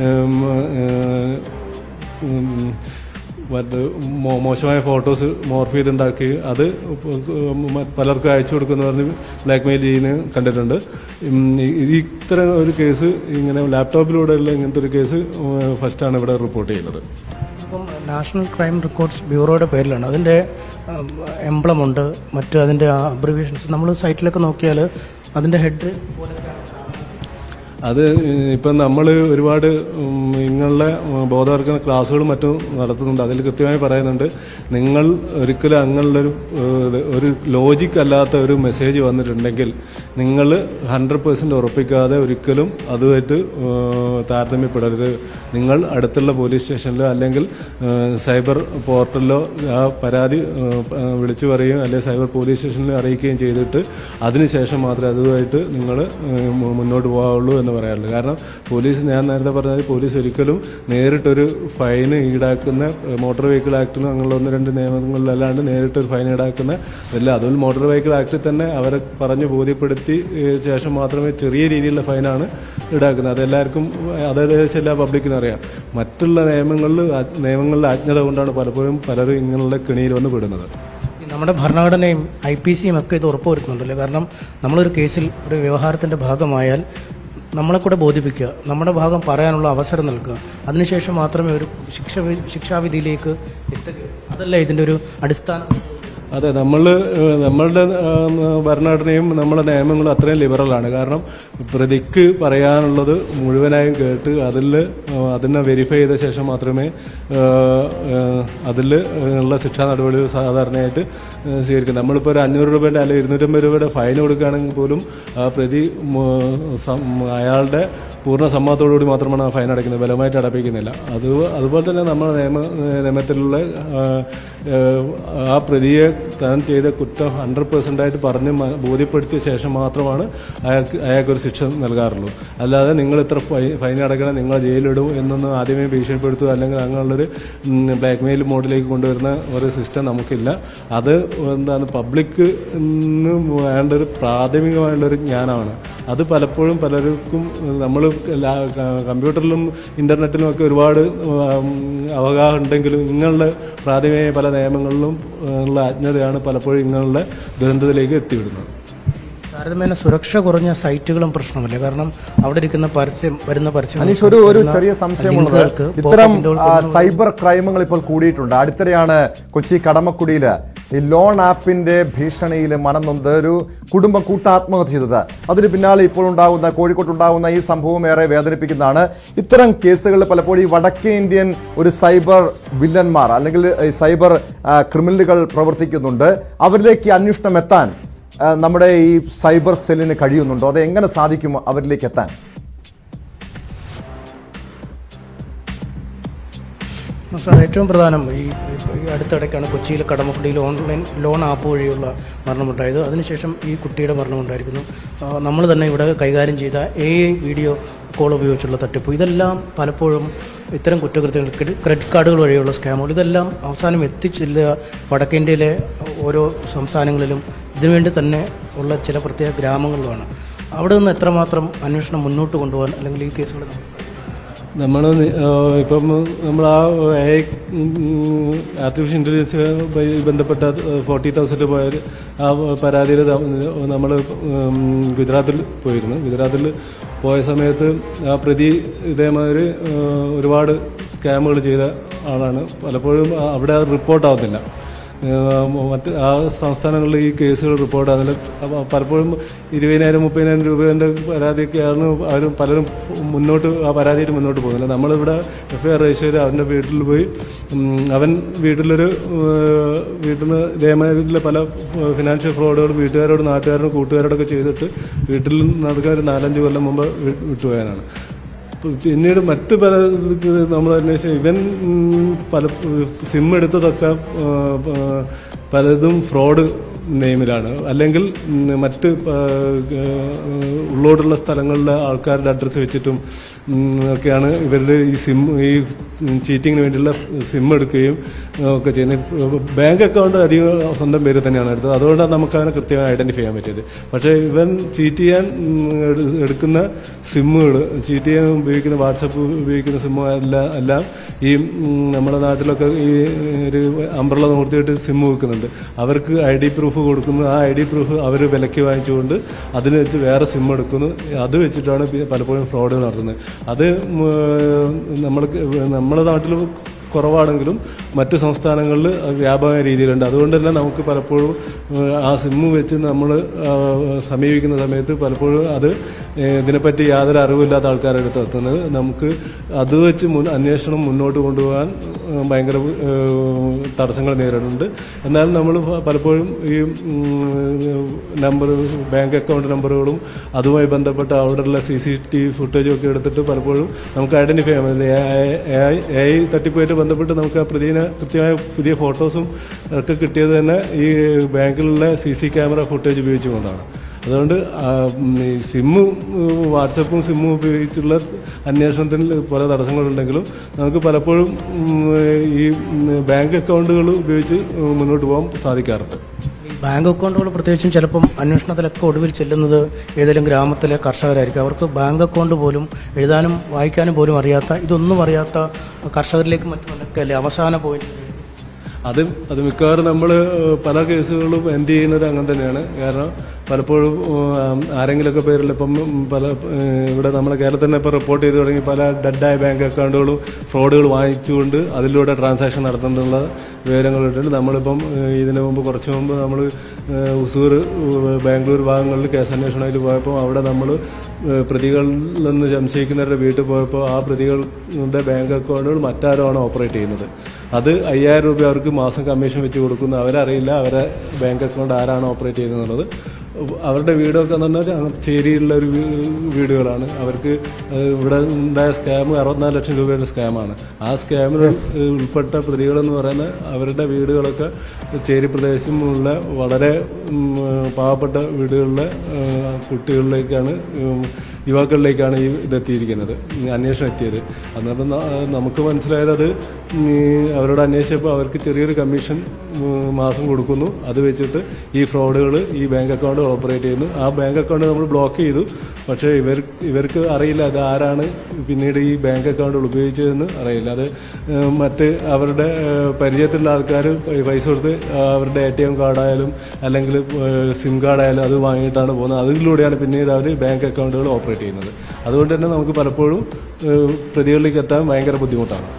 മറ്റ് മോശമായ ഫോട്ടോസ് മോർഫ് ചെയ്തുണ്ടാക്കി അത് പലർക്കും അയച്ചു കൊടുക്കുന്ന പറഞ്ഞ് ബ്ലാക്ക് മെയിൽ ചെയ്യുന്നത് കണ്ടിട്ടുണ്ട്. ഇത്തരം ഒരു കേസ് ഇങ്ങനെ ലാപ്ടോപ്പിലൂടെയുള്ള ഇങ്ങനത്തെ ഒരു കേസ് ഫസ്റ്റാണ് ഇവിടെ റിപ്പോർട്ട് ചെയ്യുന്നത്. ഇപ്പം നാഷണൽ ക്രൈം റെക്കോർഡ്സ് ബ്യൂറോയുടെ പേരിലാണ് അതിൻ്റെ എംബ്ലമുണ്ട്, മറ്റ് അതിൻ്റെ അബ്രിവിയേഷൻസ് നമ്മൾ സൈറ്റിലൊക്കെ നോക്കിയാൽ അതിൻ്റെ ഹെഡ് അത് ഇപ്പം നമ്മൾ ഒരുപാട് നിങ്ങളുടെ ബോധവൽക്കരണ ക്ലാസ്സുകളും മറ്റും നടത്തുന്നുണ്ട്. അതിൽ കൃത്യമായി പറയുന്നുണ്ട്, നിങ്ങൾ ഒരിക്കലും അങ്ങനെയുള്ളൊരു ഒരു ലോജിക്ക് അല്ലാത്ത ഒരു മെസ്സേജ് വന്നിട്ടുണ്ടെങ്കിൽ നിങ്ങൾ ഹൺഡ്രഡ് പെർസെൻറ്റ് ഉറപ്പിക്കാതെ ഒരിക്കലും അതുമായിട്ട് താരതമ്യപ്പെടരുത്. നിങ്ങൾ അടുത്തുള്ള പോലീസ് സ്റ്റേഷനിലോ അല്ലെങ്കിൽ സൈബർ പോർട്ടലിലോ ആ പരാതി വിളിച്ചു പറയുകയും അല്ലെങ്കിൽ സൈബർ പോലീസ് സ്റ്റേഷനിൽ അറിയിക്കുകയും ചെയ്തിട്ട് അതിനുശേഷം മാത്രമേ അതുമായിട്ട് നിങ്ങൾ മുന്നോട്ട് പോകാവുള്ളൂ എന്ന് പറയാറുള്ളൂ. കാരണം പോലീസ്, ഞാൻ നേരത്തെ പറഞ്ഞത്, പോലീസ് ഒരിക്കലും നേരിട്ടൊരു ഫൈന് ഈടാക്കുന്ന മോട്ടോർ വെഹിക്കിൾ ആക്ടിനും അങ്ങനെയുള്ള ഒന്ന് രണ്ട് നിയമങ്ങളിലല്ലാണ്ട് നേരിട്ടൊരു ഫൈൻ ഈടാക്കുന്ന അല്ല. അതുപോലെ മോട്ടോർ വെഹിക്കിൾ ആക്ടിൽ തന്നെ അവരെ പറഞ്ഞ് ബോധ്യപ്പെടുത്തി ശേഷം മാത്രമേ ചെറിയ രീതിയിലുള്ള ഫൈനാണ് ഈടാക്കുന്നത്. അതെല്ലാവർക്കും അതായത് എല്ലാ പബ്ലിക്കിനും അറിയാം. മറ്റുള്ള നിയമങ്ങളിൽ നിയമങ്ങളിലെ അജ്ഞത കൊണ്ടാണ് പലപ്പോഴും പലരും ഇങ്ങനെയുള്ള കെണിയിൽ വന്ന് പെടുന്നത്. നമ്മുടെ ഭരണഘടനയും ഐ പി സിയും ഒക്കെ ഇത് ഉറപ്പുവരുത്തുന്നുണ്ടല്ലോ. കാരണം നമ്മളൊരു കേസിൽ ഒരു വ്യവഹാരത്തിൻ്റെ ഭാഗമായാൽ നമ്മളെ കൂടെ ബോധിപ്പിക്കുക, നമ്മുടെ ഭാഗം പറയാനുള്ള അവസരം നൽകുക, അതിനുശേഷം മാത്രമേ ഒരു ശിക്ഷ ശിക്ഷാവിധിയിലേക്ക് എത്തുകയുള്ളൂ. അതല്ല ഇതിൻ്റെ ഒരു അടിസ്ഥാനം. അതെ, നമ്മൾ നമ്മളുടെ ഭരണഘടനയും നമ്മുടെ നിയമങ്ങളും അത്രയും ലിബറലാണ്. കാരണം പ്രതിക്ക് പറയാനുള്ളത് മുഴുവനായും കേട്ട് അതിൽ അതിനെ വെരിഫൈ ചെയ്ത ശേഷം മാത്രമേ അതിൽ ഉള്ള ശിക്ഷാ നടപടികൾ സാധാരണയായിട്ട് സ്വീകരിക്കും. നമ്മളിപ്പോൾ ഒരു അഞ്ഞൂറ് രൂപയുടെ അല്ലെങ്കിൽ ഇരുന്നൂറ്റമ്പത് രൂപയുടെ ഫൈൻ കൊടുക്കുകയാണെങ്കിൽ പോലും ആ പ്രതി അയാളുടെ പൂർണ്ണ സമ്മതത്തോടുകൂടി മാത്രമാണ് ആ ഫൈൻ അടയ്ക്കുന്നത്, ബലമായിട്ട് അടപ്പിക്കുന്നില്ല. അത് അതുപോലെ തന്നെ നമ്മുടെ നിയമ നിയമത്തിലുള്ള ആ പ്രതിയെ താൻ ചെയ്ത കുറ്റം ഹൺഡ്രഡ് പെർസെൻ്റായിട്ട് പറഞ്ഞ് ബോധ്യപ്പെടുത്തിയ ശേഷം മാത്രമാണ് അയാൾക്ക് അയാൾക്കൊരു ശിക്ഷ നൽകാറുള്ളൂ. അല്ലാതെ നിങ്ങൾ ഇത്ര ഫൈൻ അടയ്ക്കണം, നിങ്ങൾ ജയിലിടും എന്നൊന്നും ആദ്യമേ ഭീഷണിപ്പെടുത്തുക അല്ലെങ്കിൽ അങ്ങനെയുള്ളൊരു ബ്ലാക്ക് മെയിൽ മോഡിലേക്ക് കൊണ്ടുവരുന്ന ഒരു സിസ്റ്റം നമുക്കില്ല. അത് എന്താണ് പബ്ലിക്ക് വേണ്ട ഒരു പ്രാഥമികമായുള്ളൊരു ജ്ഞാനമാണ്. അത് പലപ്പോഴും പലർക്കും നമ്മൾ കമ്പ്യൂട്ടറിലും ഇൻ്റർനെറ്റിലും ഒക്കെ ഒരുപാട് അവഗാഹം ഉണ്ടെങ്കിലും ഇങ്ങനെയുള്ള പ്രാഥമിക പല നിയമങ്ങളിലും ഉള്ള അജ്ഞതയാണ് പലപ്പോഴും ഇങ്ങനെയുള്ള ദുരന്തത്തിലേക്ക് എത്തിവിടുന്നത്. താരതമ്യേന സുരക്ഷ കുറഞ്ഞ സൈറ്റുകളും പ്രശ്നമല്ലേ? കാരണം അവിടെ ഇരിക്കുന്ന പരസ്യം വരുന്ന പരസ്യം. അനീഷ്, ഒരു ഒരു ചെറിയ സംശയമുള്ളത്, ഇത്തരം സൈബർ ക്രൈമുകൾ ഇപ്പോൾ കൂടിയിട്ടുണ്ട്. അടുത്തിടെയാണ് കൊച്ചി കടമക്കുടിയിൽ ഈ ലോൺ ആപ്പിന്റെ ഭീഷണിയിൽ മനംനൊന്ത് ഒരു കുടുംബം കൂട്ടാത്മഹത്യ ചെയ്തത്. അതിന് പിന്നാലെ ഇപ്പോൾ ഉണ്ടാകുന്ന കോഴിക്കോട്ടുണ്ടാകുന്ന ഈ സംഭവം ഏറെ വേദനിപ്പിക്കുന്നതാണ്. ഇത്തരം കേസുകളിൽ പലപ്പോഴും ഈ വടക്കേ ഇന്ത്യൻ ഒരു സൈബർ വില്ലന്മാർ അല്ലെങ്കിൽ സൈബർ ക്രിമിനലുകൾ പ്രവർത്തിക്കുന്നുണ്ട്. അവരിലേക്ക് അന്വേഷണം എത്താൻ നമ്മുടെ ഈ സൈബർ സെല്ലിന് കഴിയുന്നുണ്ടോ? അത് എങ്ങനെ സാധിക്കും അവരിലേക്ക് എത്താൻ? സാർ, ഏറ്റവും പ്രധാനം ഈ അടുത്തിടയ്ക്കാണ് കൊച്ചിയിലെ കടമക്കുടിയിൽ ഓൺലൈൻ ലോൺ ആപ്പ് വഴിയുള്ള മരണമുണ്ടായത്. അതിനുശേഷം ഈ കുട്ടിയുടെ മരണമുണ്ടായിരിക്കുന്നു. നമ്മൾ തന്നെ ഇവിടെ കൈകാര്യം ചെയ്ത എ ഐ വീഡിയോ കോൾ ഉപയോഗിച്ചുള്ള തട്ടിപ്പ്, ഇതെല്ലാം പലപ്പോഴും ഇത്തരം കുറ്റകൃത്യങ്ങൾ, ക്രെഡിറ്റ് കാർഡുകൾ വഴിയുള്ള സ്കാമുകൾ, ഇതെല്ലാം അവസാനം എത്തിച്ചെല്ലുക വടക്കേന്ത്യയിലെ ഓരോ സംസ്ഥാനങ്ങളിലും ഇതിനുവേണ്ടി തന്നെ ഉള്ള ചില പ്രത്യേക ഗ്രാമങ്ങളിലുമാണ്. അവിടെ നിന്ന് എത്രമാത്രം അന്വേഷണം മുന്നോട്ട് കൊണ്ടുപോകാൻ അല്ലെങ്കിൽ ഈ കേസുകൾ നമ്മൾ ഇപ്പം നമ്മൾ ആ ആർട്ടിഫിഷ്യൽ ഇൻ്റലിജൻസ് ബന്ധപ്പെട്ട ഫോർട്ടി തൗസൻഡ് പോയ ആ പരാതിയിൽ നമ്മൾ ഗുജറാത്തിൽ പോയിരുന്നു. ഗുജറാത്തിൽ പോയ സമയത്ത് ആ പ്രതി ഇതേമാതിരി ഒരുപാട് സ്കാമുകൾ ചെയ്ത ആളാണ്. പലപ്പോഴും അവിടെ റിപ്പോർട്ടാവുന്നില്ല. മറ്റ് ആ സംസ്ഥാനങ്ങളിൽ ഈ കേസുകൾ റിപ്പോർട്ട് അതിൽ പലപ്പോഴും ഇരുപതിനായിരം മുപ്പതിനായിരം രൂപേൻ്റെ പരാതിയൊക്കെയാണ് അവർ പലരും മുന്നോട്ട് ആ പരാതിയായിട്ട് മുന്നോട്ട് പോകുന്നില്ല. നമ്മളിവിടെ എഫ് ഐ ആർ രജിസ്റ്റർ ചെയ്ത് അവൻ്റെ വീട്ടിൽ പോയി അവൻ വീട്ടിലൊരു വീട്ടിൽ നിന്ന് ഇതേമാതിരിയുള്ള പല ഫിനാൻഷ്യൽ ഫ്രോഡുകൾ വീട്ടുകാരോട് നാട്ടുകാരോടും കൂട്ടുകാരോടൊക്കെ ചെയ്തിട്ട് വീട്ടിൽ നടക്കാൻ ഒരു നാലഞ്ച് കൊല്ലം മുമ്പ് വിട്ടുപോയാനാണ്. പിന്നീട് മറ്റ് പല നമ്മൾ അന്വേഷിച്ച ഇവൻ പല സിം എടുത്തതൊക്കെ പലതും ഫ്രോഡ് നെയിമിലാണ്, അല്ലെങ്കിൽ മറ്റ് ഉള്ളോട്ടുള്ള സ്ഥലങ്ങളിലെ ആൾക്കാരുടെ അഡ്രസ്സ് വെച്ചിട്ടും ഒക്കെയാണ് ഇവരുടെ ഈ സിം ഈ ചീറ്റിങ്ങിന് വേണ്ടിയുള്ള സിം എടുക്കുകയും ഒക്കെ ചെയ്യുന്നത്. ബാങ്ക് അക്കൗണ്ട് അധികം സ്വന്തം പേര് തന്നെയാണ് എടുത്തത്, അതുകൊണ്ടാണ് നമുക്ക് അതിനെ കൃത്യമായി ഐഡന്റിഫൈ ചെയ്യാൻ പറ്റിയത്. പക്ഷേ ഇവൻ ചീറ്റ് ചെയ്യാൻ എടുക്കുന്ന സിമ്മുകൾ, ചീറ്റ് ചെയ്യാൻ ഉപയോഗിക്കുന്ന വാട്സപ്പ് ഉപയോഗിക്കുന്ന സിമ്മ് എല്ലാം എല്ലാം ഈ നമ്മുടെ നാട്ടിലൊക്കെ ഈ ഒരു അംബ്രല നിർത്തിയിട്ട് സിം വെക്കുന്നുണ്ട്. അവർക്ക് ഐ ഡി പ്രൂഫ് കൊടുക്കുന്നു. ആ ഐ ഡി പ്രൂഫ് അവർ വിലയ്ക്ക് വാങ്ങിച്ചുകൊണ്ട് അതിന് വെച്ച് വേറെ സിം എടുക്കുന്നു. അത് വെച്ചിട്ടാണ് പലപ്പോഴും ഫ്രോഡുകൾ നടത്തുന്നത്. അത് നമ്മൾക്ക് നമ്മുടെ നാട്ടിൽ കുറവാണെങ്കിലും മറ്റ് സംസ്ഥാനങ്ങളിൽ വ്യാപകമായ രീതിയിലുണ്ട്. അതുകൊണ്ട് തന്നെ നമുക്ക് പലപ്പോഴും ആ സിമ്മ് വെച്ച് നമ്മൾ സമീപിക്കുന്ന സമയത്ത് പലപ്പോഴും അത് ഇതിനെപ്പറ്റി യാതൊരു അറിവില്ലാത്ത ആൾക്കാരുടെ അടുത്ത് എത്തുന്നത്. നമുക്ക് അത് വെച്ച് മുൻ അന്വേഷണം മുന്നോട്ട് കൊണ്ടുപോകാൻ ഭയങ്കര തടസ്സങ്ങൾ നേരിടുന്നുണ്ട്. എന്നാൽ നമ്മൾ പലപ്പോഴും ഈ നമ്പർ ബാങ്ക് അക്കൗണ്ട് നമ്പറുകളും അതുമായി ബന്ധപ്പെട്ട അവിടെയുള്ള സി സി ടി വി ഫുട്ടേജും ഒക്കെ എടുത്തിട്ട് പലപ്പോഴും നമുക്ക് ഐഡന്റിഫൈ ചെയ്യാൻ പറ്റില്ല. എ ഐ തട്ടിപ്പുമായിട്ട് ബന്ധപ്പെട്ട് നമുക്ക് ആ പ്രതിനെ കൃത്യമായ പുതിയ ഫോട്ടോസും ഒക്കെ കിട്ടിയത് തന്നെ ഈ ബാങ്കിലുള്ള സി സി ക്യാമറ ഫുട്ടേജ് ഉപയോഗിച്ചുകൊണ്ടാണ്. അതുകൊണ്ട് സിമ്മും വാട്സപ്പും സിമ്മും ഉപയോഗിച്ചുള്ള അന്വേഷണത്തിൽ പല തടസ്സങ്ങളുണ്ടെങ്കിലും നമുക്ക് പലപ്പോഴും ഈ ബാങ്ക് അക്കൗണ്ടുകൾ ഉപയോഗിച്ച് മുന്നോട്ട് പോകാൻ സാധിക്കാറുണ്ട്. ബാങ്ക് അക്കൗണ്ടുകൾ പ്രത്യേകിച്ചും ചിലപ്പം അന്വേഷണത്തിലൊക്കെ ഒടുവിൽ ചെല്ലുന്നത് ഏതെങ്കിലും ഗ്രാമത്തിലെ കർഷകരായിരിക്കും. അവർക്ക് ബാങ്ക് അക്കൗണ്ട് പോലും എഴുതാനും വായിക്കാനും പോലും അറിയാത്ത, ഇതൊന്നും അറിയാത്ത കർഷകരിലേക്ക് മറ്റുമൊക്കെ അല്ലേ അവസാന പോയിന്റ്. അത് അത് മിക്കവാറും നമ്മൾ പല കേസുകളും എൻഡ് ചെയ്യുന്നത് അങ്ങനെ തന്നെയാണ്. കാരണം പലപ്പോഴും ആരെങ്കിലുമൊക്കെ പേരിൽ ഇപ്പം പല ഇവിടെ നമ്മുടെ കേരളത്തിൽ തന്നെ ഇപ്പോൾ റിപ്പോർട്ട് ചെയ്ത് തുടങ്ങി പല ഡെഡായ ബാങ്ക് അക്കൗണ്ടുകളും ഫ്രോഡുകൾ വാങ്ങിച്ചുകൊണ്ട് അതിലൂടെ ട്രാൻസാക്ഷൻ നടത്തുന്നുള്ള വിവരങ്ങളിട്ടുണ്ട്. നമ്മളിപ്പം ഇതിനു മുമ്പ് കുറച്ച് മുമ്പ് നമ്മൾ ഉസൂർ ബാംഗ്ലൂർ ഭാഗങ്ങളിൽ കേസന്വേഷണമായിട്ട് പോയപ്പോൾ അവിടെ നമ്മൾ പ്രതികളിലെന്ന് സംശയിക്കുന്നവരുടെ വീട്ടിൽ പോയപ്പോൾ ആ പ്രതികളുടെ ബാങ്ക് അക്കൗണ്ടുകൾ മറ്റാരുമാണ് ഓപ്പറേറ്റ് ചെയ്യുന്നത്. അത് അയ്യായിരം രൂപ അവർക്ക് മാസം കമ്മീഷൻ വെച്ച് കൊടുക്കുന്നു. അവരറിയില്ല അവരെ ബാങ്ക് അക്കൗണ്ട് ആരാണ് ഓപ്പറേറ്റ് ചെയ്യുന്നത് എന്നുള്ളത്. അവരുടെ വീടൊക്കെ എന്ന് പറഞ്ഞാൽ ചേരിയിലുള്ള ഒരു വീടുകളാണ്. അവർക്ക് ഇവിടെ ഉണ്ടായ സ്കാം അറുപത്തിനാല് ലക്ഷം രൂപയുടെ സ്കാമാണ്. ആ സ്കാമിൽ ഉൾപ്പെട്ട പ്രതികളെന്ന് പറയുന്നത് അവരുടെ വീടുകളൊക്കെ ചേരി പ്രദേശമുള്ള വളരെ പാവപ്പെട്ട വീടുകളിലെ കുട്ടികളിലേക്കാണ്, യുവാക്കളിലേക്കാണ് ഈ ഇതെത്തിയിരിക്കുന്നത്, അന്വേഷണം എത്തിയത്. അന്നേരം നമുക്ക് മനസ്സിലായത് അത് അവരോട് അന്വേഷിച്ചപ്പോൾ അവർക്ക് ചെറിയൊരു കമ്മീഷൻ മാസം കൊടുക്കുന്നു. അത് വെച്ചിട്ട് ഈ ഫ്രോഡുകൾ ഈ ബാങ്ക് അക്കൗണ്ട് ഓപ്പറേറ്റ് ചെയ്യുന്നു. ആ ബാങ്ക് അക്കൗണ്ട് നമ്മൾ ബ്ലോക്ക് ചെയ്തു. പക്ഷേ ഇവർ ഇവർക്ക് അറിയില്ല അത് ആരാണ് പിന്നീട് ഈ ബാങ്ക് അക്കൗണ്ടുകൾ ഉപയോഗിച്ചതെന്ന് അറിയില്ല. അത് മറ്റ് അവരുടെ പരിചയത്തിലുള്ള ആൾക്കാർ പൈസ കൊടുത്ത് അവരുടെ എ ടി എം കാർഡായാലും അല്ലെങ്കിൽ സിം കാർഡായാലും അത് വാങ്ങിയിട്ടാണ് പോകുന്നത്. അതിലൂടെയാണ് പിന്നീട് അവർ ബാങ്ക് അക്കൗണ്ടുകൾ ഓപ്പറേറ്റ് ചെയ്യുന്നത്. അതുകൊണ്ട് തന്നെ നമുക്ക് പലപ്പോഴും പ്രതികളിലേക്ക് എത്താൻ ഭയങ്കര ബുദ്ധിമുട്ടാണ്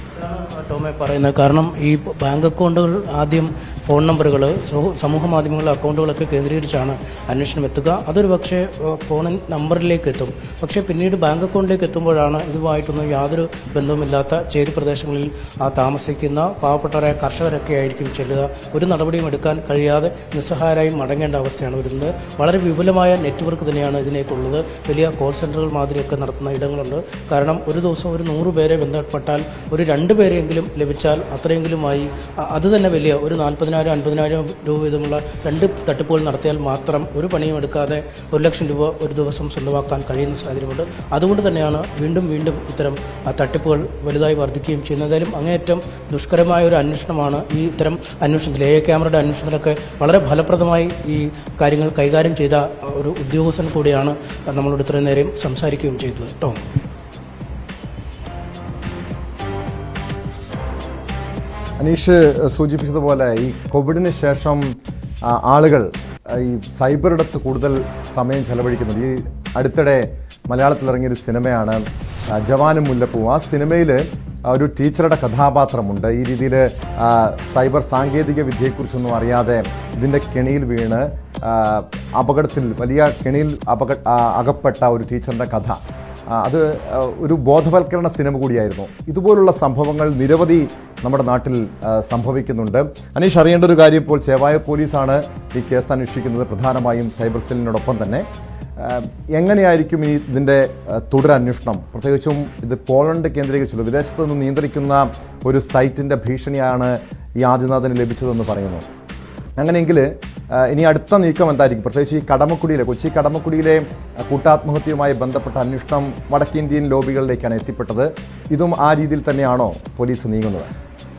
ടോമെ പറയുന്നത്. കാരണം ഈ ബാങ്ക് അക്കൗണ്ടുകൾ ആദ്യം ഫോൺ നമ്പറുകൾ, സമൂഹ മാധ്യമങ്ങളിലെ അക്കൗണ്ടുകളൊക്കെ കേന്ദ്രീകരിച്ചാണ് അന്വേഷണം എത്തുക. അതൊരു പക്ഷേ ഫോൺ നമ്പറിലേക്ക് എത്തും. പക്ഷേ പിന്നീട് ബാങ്ക് അക്കൗണ്ടിലേക്ക് എത്തുമ്പോഴാണ് ഇതുമായിട്ടൊന്നും യാതൊരു ബന്ധവുമില്ലാത്ത ചേരി പ്രദേശങ്ങളിൽ ആ താമസിക്കുന്ന പാവപ്പെട്ടവരായ കർഷകരൊക്കെ ആയിരിക്കും ചെല്ലുക. ഒരു നടപടിയും എടുക്കാൻ കഴിയാതെ നിസ്സഹായരായി മടങ്ങേണ്ട അവസ്ഥയാണ് വരുന്നത്. വളരെ വിപുലമായ നെറ്റ്വർക്ക് തന്നെയാണ് ഇതിനേക്കുള്ളത്. വലിയ കോൾ സെൻ്ററുകൾ മാതിരിയൊക്കെ നടത്തുന്ന ഇടങ്ങളുണ്ട്. കാരണം ഒരു ദിവസം ഒരു നൂറ് പേരെ ബന്ധപ്പെട്ടാൽ ഒരു രണ്ട് പേരെങ്കിലും ലഭിച്ചാൽ അത്രയെങ്കിലുമായി അത് തന്നെ വലിയ ഒരു നാൽപ്പതിനായിരം അൻപതിനായിരം രൂപ വീതമുള്ള രണ്ട് തട്ടിപ്പുകൾ നടത്തിയാൽ മാത്രം ഒരു പണിയും എടുക്കാതെ ഒരു ലക്ഷം രൂപ ഒരു ദിവസം സ്വന്തമാക്കാൻ കഴിയുന്ന സാഹചര്യമുണ്ട്. അതുകൊണ്ട് തന്നെയാണ് വീണ്ടും വീണ്ടും ഇത്തരം തട്ടിപ്പുകൾ വലുതായി വർദ്ധിക്കുകയും ചെയ്യുന്നത്. എന്തായാലും അങ്ങേയറ്റം ദുഷ്കരമായ ഒരു അന്വേഷണമാണ് ഈ ഇത്തരം അന്വേഷണത്തിൽ. എ ഐ ക്യാമറയുടെ അന്വേഷണത്തിലൊക്കെ വളരെ ഫലപ്രദമായി ഈ കാര്യങ്ങൾ കൈകാര്യം ചെയ്ത ഒരു ഉദ്യോഗസ്ഥൻ കൂടിയാണ് നമ്മളോട് ഇത്രയും നേരം സംസാരിക്കുകയും ചെയ്തത്. കേട്ടോ. അനീഷ് സൂചിപ്പിച്ചതുപോലെ ഈ കോവിഡിന് ശേഷം ആളുകൾ ഈ സൈബറിടത്ത് കൂടുതൽ സമയം ചെലവഴിക്കുന്നത്. ഈ അടുത്തിടെ മലയാളത്തിൽ ഇറങ്ങിയൊരു സിനിമയാണ് ജവാനും മുല്ലപ്പൂവും. ആ സിനിമയിൽ ഒരു ടീച്ചറുടെ കഥാപാത്രമുണ്ട്. ഈ രീതിയിൽ സൈബർ സാങ്കേതിക വിദ്യയെക്കുറിച്ചൊന്നും അറിയാതെ ഇതിൻ്റെ കെണിയിൽ വീണ് അപകടത്തിൽ വലിയ കെണിയിൽ അപക അകപ്പെട്ട ഒരു ടീച്ചറിൻ്റെ കഥ, അത് ഒരു ബോധവൽക്കരണ സിനിമ കൂടിയായിരുന്നു. ഇതുപോലുള്ള സംഭവങ്ങൾ നിരവധി നമ്മുടെ നാട്ടിൽ സംഭവിക്കുന്നുണ്ട്. അനീഷ്, അറിയേണ്ട ഒരു കാര്യം, ഇപ്പോൾ ചേവായ പോലീസാണ് ഈ കേസ് അന്വേഷിക്കുന്നത്, പ്രധാനമായും സൈബർ സെല്ലിനോടൊപ്പം തന്നെ. എങ്ങനെയായിരിക്കും ഈ ഇതിൻ്റെ തുടരന്വേഷണം? പ്രത്യേകിച്ചും ഇത് പോളണ്ട് കേന്ദ്രീകരിച്ചുള്ള വിദേശത്ത് നിന്ന് നിയന്ത്രിക്കുന്ന ഒരു സൈറ്റിൻ്റെ ഭീഷണിയാണ് ഈ ആദിനാഥന് ലഭിച്ചതെന്ന് പറയുന്നു. അങ്ങനെയെങ്കിൽ ഇനി അടുത്ത നീക്കം എന്തായിരിക്കും? പ്രത്യേകിച്ച് ഈ കടമക്കുടിയിലെ കൊച്ചി കടമക്കുടിയിലെ കൂട്ടാത്മഹത്യയുമായി ബന്ധപ്പെട്ട അന്വേഷണം വടക്കേന്ത്യൻ ലോബികളിലേക്കാണ് എത്തിപ്പെട്ടത്. ഇതും ആ രീതിയിൽ തന്നെയാണോ പോലീസ് നീങ്ങുന്നത്?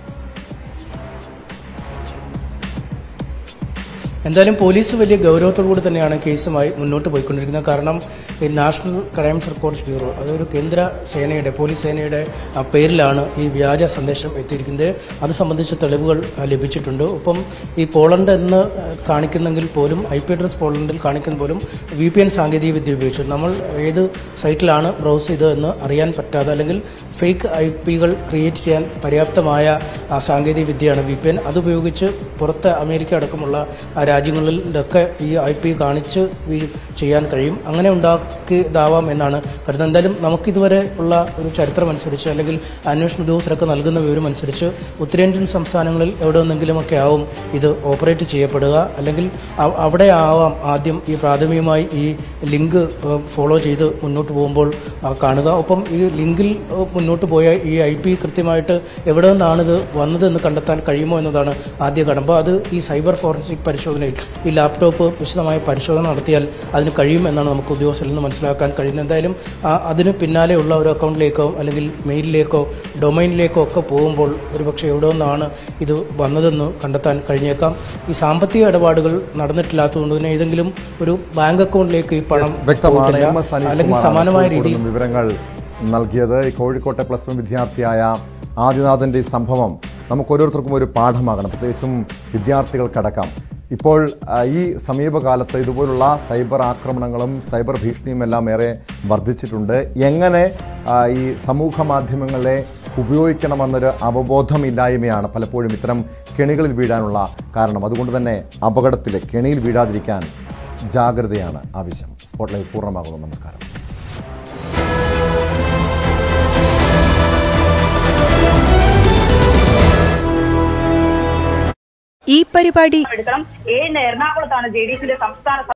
എന്തായാലും പോലീസ് വലിയ ഗൗരവത്തോടുകൂടി തന്നെയാണ് കേസുമായി മുന്നോട്ട് പോയിക്കൊണ്ടിരിക്കുന്നത്. കാരണം ഈ നാഷണൽ ക്രൈംസ് റെക്കോർഡ്സ് ബ്യൂറോ, അതൊരു കേന്ദ്ര സേനയുടെ പോലീസ് സേനയുടെ പേരിലാണ് ഈ വ്യാജ സന്ദേശം എത്തിയിരിക്കുന്നത്. അത് സംബന്ധിച്ച തെളിവുകൾ ലഭിച്ചിട്ടുണ്ട്. ഒപ്പം ഈ പോളണ്ട് എന്ന് കാണിക്കുന്നെങ്കിൽ പോലും ഐ പി അഡ്രസ് പോളണ്ടിൽ കാണിക്കുന്ന പോലും വി പി എൻ സാങ്കേതിക വിദ്യ ഉപയോഗിച്ചു നമ്മൾ ഏത് സൈറ്റിലാണ് ബ്രൗസ് ചെയ്തതെന്ന് അറിയാൻ പറ്റാതെ, അല്ലെങ്കിൽ ഫേക്ക് ഐ പികൾ ക്രിയേറ്റ് ചെയ്യാൻ പര്യാപ്തമായ സാങ്കേതിക വിദ്യയാണ് വി പി എൻ. അതുപയോഗിച്ച് പുറത്ത് അമേരിക്ക അടക്കമുള്ള രാജ്യങ്ങളിലൊക്കെ ഈ ഐ പി കാണിച്ച് ചെയ്യാൻ കഴിയും. അങ്ങനെ ഉണ്ടാക്കിയതാവാം എന്നാണ് കരുതുന്നത്. എന്തായാലും നമുക്കിതുവരെ ഉള്ള ഒരു ചരിത്രമനുസരിച്ച്, അല്ലെങ്കിൽ അന്വേഷണ ഉദ്യോഗസ്ഥരൊക്കെ നൽകുന്ന വിവരമനുസരിച്ച് ഉത്തരേന്ത്യൻ സംസ്ഥാനങ്ങളിൽ എവിടെ നിന്നെങ്കിലുമൊക്കെ ആവും ഇത് ഓപ്പറേറ്റ് ചെയ്യപ്പെടുക. അല്ലെങ്കിൽ അവിടെ ആവാം ആദ്യം ഈ പ്രാഥമികമായി ഈ ലിങ്ക് ഫോളോ ചെയ്ത് മുന്നോട്ട് പോകുമ്പോൾ കാണുക. ഒപ്പം ഈ ലിങ്കിൽ മുന്നോട്ട് പോയ ഈ ഐ പി കൃത്യമായിട്ട് എവിടെ നിന്നാണിത് വന്നതെന്ന് കണ്ടെത്താൻ കഴിയുമോ എന്നതാണ് ആദ്യ കടമ്പ. അത് ഈ സൈബർ ഫോറൻസിക് പരിശോധനയിൽ ഈ ലാപ്ടോപ്പ് വിശദമായ പരിശോധന നടത്തിയാൽ അതിന് കഴിയുമെന്നാണ് നമുക്ക് ഉദ്യോഗസ്ഥരിൽ നിന്ന് മനസ്സിലാക്കാൻ കഴിയുന്നത്. എന്തായാലും അതിന് പിന്നാലെയുള്ള ഒരു അക്കൗണ്ടിലേക്കോ അല്ലെങ്കിൽ മെയിലിലേക്കോ ഡൊമൈനിലേക്കോ ഒക്കെ പോകുമ്പോൾ ഒരുപക്ഷെ എവിടെ നിന്നാണ് ഇത് വന്നതെന്ന് കണ്ടെത്താൻ കഴിഞ്ഞേക്കാം. ഈ സാമ്പത്തിക ഇടപാടുകൾ നടന്നിട്ടില്ലാത്തതുകൊണ്ട് തന്നെ ഏതെങ്കിലും ഒരു ബാങ്ക് അക്കൗണ്ടിലേക്ക് ഈ പണം അല്ലെങ്കിൽ സമാനമായ രീതിയിൽ വിവരങ്ങൾ നൽകിയത്. ഈ കോഴിക്കോട്ടെ പ്ലസ് വൺ വിദ്യാർത്ഥിയായ ആദിനാഥൻ്റെ ഈ സംഭവം നമുക്ക് ഓരോരുത്തർക്കും ഒരു പാഠമാകണം, പ്രത്യേകിച്ചും വിദ്യാർത്ഥികൾക്കടക്കം. ഇപ്പോൾ ഈ സമീപകാലത്ത് ഇതുപോലുള്ള സൈബർ ആക്രമണങ്ങളും സൈബർ ഭീഷണിയും എല്ലാം ഏറെ വർദ്ധിച്ചിട്ടുണ്ട്. എങ്ങനെ ഈ സമൂഹ മാധ്യമങ്ങളെ ഉപയോഗിക്കണമെന്നൊരു അവബോധമില്ലായ്മയാണ് പലപ്പോഴും ഇത്തരം കെണികളിൽ വീഴാനുള്ള കാരണം. അതുകൊണ്ട് തന്നെ അപകടത്തിൽ കെണിയിൽ വീഴാതിരിക്കാൻ ജാഗ്രതയാണ് ആവശ്യം. സ്പോട്ട്ലൈറ്റ് പൂർണ്ണമാകുന്നു. നമസ്കാരം. ഈ പരിപാടി എടുക്കണം. ഏഴ് എറണാകുളത്താണ് ജെ ഡി എസിന്റെ സംസ്ഥാന